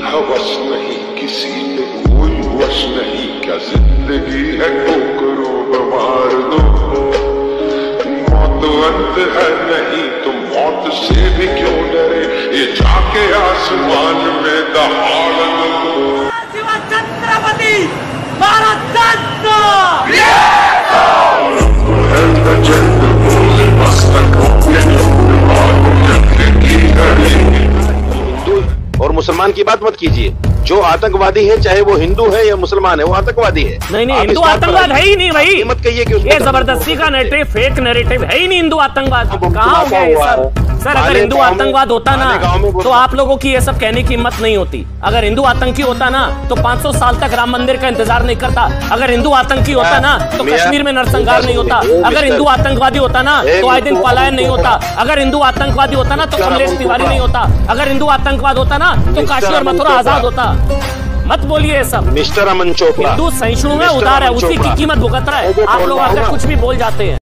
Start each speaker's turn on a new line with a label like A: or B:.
A: हवस नहीं, किसी पे कोई वश नहीं, क्या जिंदगी है ठोकरो मार दो, मौत अंत है नहीं तो मौत से भी क्यों डरे, ये जाके आसमान में दहाड़ दो।
B: छत्रपति भारत रत्न
C: और मुसलमान की बात मत कीजिए। जो आतंकवादी है, चाहे वो हिंदू है या मुसलमान है, वो आतंकवादी है।
D: नहीं, हिंदू आतंकवाद है ही नहीं भाई।
C: मत कहिए कि
D: ये जबरदस्ती का नैरेटिव, फेक नैरेटिव है ही नहीं हिंदू आतंकवाद। कहाँ हो गया ये सब? सर अगर हिंदू आतंकवाद होता ना तो आप लोगों की ये सब कहने की हिम्मत नहीं होती। अगर हिंदू आतंकी होता ना तो 500 साल तक राम मंदिर का इंतजार नहीं करता। अगर हिंदू आतंकी होता ना तो कश्मीर में नरसंहार नहीं होता। अगर हिंदू आतंकवादी होता ना तो आए दिन पलायन नहीं होता। अगर हिंदू आतंकवादी होता ना तो कमलेश तिवारी नहीं होता। अगर हिंदू आतंकवाद होता ना तो काशी और मथुरा आजाद होता। मत बोलिए ये सब।
C: मिस्टर अमन चोपड़ा
D: हिंदू सहिष्णु में उदार है, उसी की कीमत भुगत रहा है। आप लोग आकर कुछ भी बोल जाते हैं।